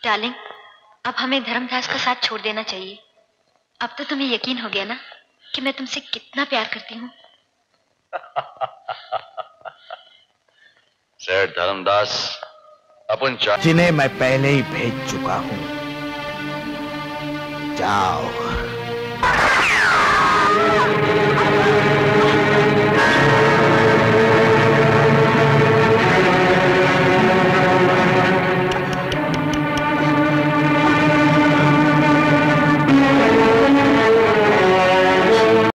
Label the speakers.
Speaker 1: Darling, अब हमें धर्मदास का साथ छोड़ देना चाहिए। अब तो तुम्हें यकीन हो गया ना कि मैं तुमसे कितना प्यार करती हूँ।
Speaker 2: सेठ धर्मदास, अपन
Speaker 3: जिन्हें मैं पहले ही भेज चुका हूँ। जाओ।